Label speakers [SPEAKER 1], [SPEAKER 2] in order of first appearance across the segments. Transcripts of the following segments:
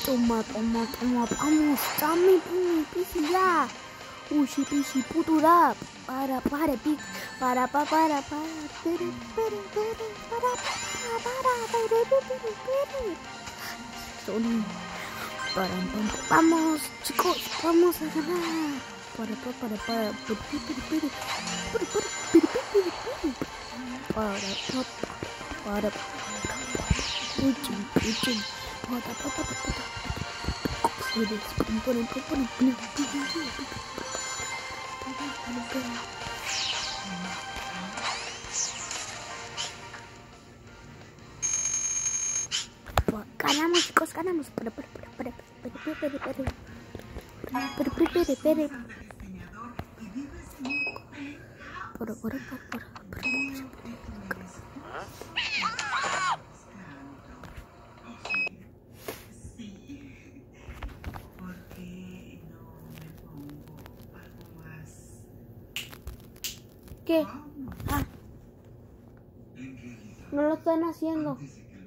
[SPEAKER 1] Toma, vamos, dame, pisi ya. Ushi, pisi, putura. Para, pic. Para. Sony. Vamos, chicos, vamos a ganar. Para. Puchin. Ganamos, chicos, ganamos. Para. ¿Qué? Ah, no lo están haciendo.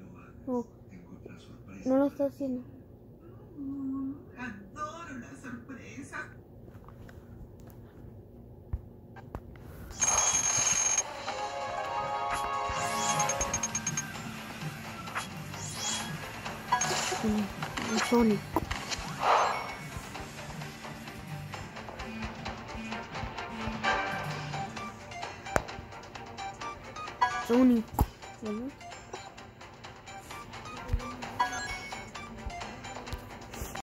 [SPEAKER 1] No lo está haciendo.
[SPEAKER 2] Adoro la sorpresa.
[SPEAKER 1] Sony. ¿Bueno?